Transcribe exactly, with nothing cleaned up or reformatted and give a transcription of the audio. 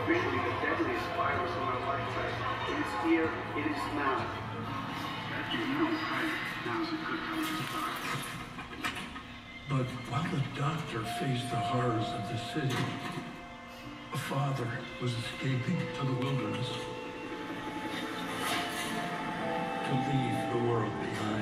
officially the deadliest virus in our lifetime. It is here, it is now. That gives you no credit. Now's a good time to start. But while the doctor faced the horrors of the city, a father was escaping to the wilderness to leave the world behind.